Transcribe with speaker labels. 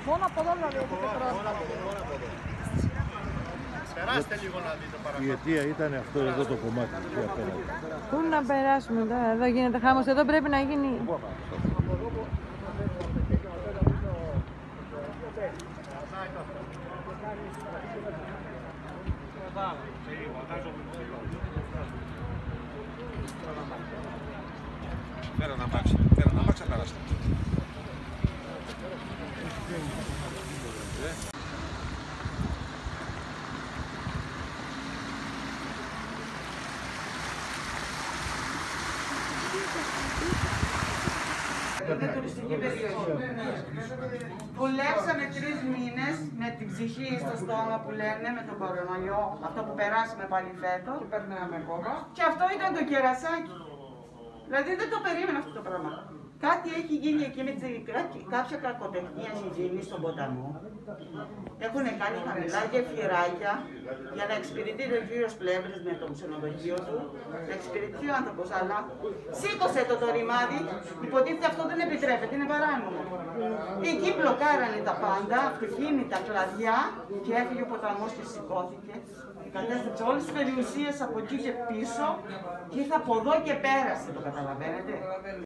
Speaker 1: Μόνο από εδώ δηλαδή έχετε πρόσβαση.
Speaker 2: Περάστε λίγο να δείτε παρακάτω.
Speaker 3: Η αιτία ήταν αυτό εδώ το κομμάτι.
Speaker 4: Πού να περάσουμε τώρα, εδώ γίνεται χάμος, εδώ πρέπει να γίνει.
Speaker 5: Φέρα να μάξω, πέρασε.
Speaker 6: Είναι τουριστική περιοχή. Δουλέψαμε 3 μήνες με την ψυχή στο στόμα που λένε, με τον κορονοϊό, αυτό που περάσαμε πάλι φέτος. Και περνάμε ακόμα. Και αυτό ήταν το κερασάκι. Δηλαδή δεν το περίμενα αυτό το πράγμα. Κάτι έχει γίνει εκεί με κάποια κακοτεχνία έχει γίνει στον ποταμό. Έχουν κάνει χαμηλά γεφυράκια για να εξυπηρετεί ο κύριος Πλεύρης με το ξενοδοχείο του, να εξυπηρετεί ο άνθρωπος, αλλά σήκωσε το ρημάδι, υποτίθεται αυτό δεν επιτρέπεται, είναι παράνομο. Εκεί μπλοκάρανε τα πάντα, αυτοκίνητα, κλαδιά και έφυγε ο ποταμός και σηκώθηκε. Κατέστρεψε όλες τις περιουσίες από εκεί και πίσω και ήρθε από εδώ και πέρασε, το καταλαβαίνετε.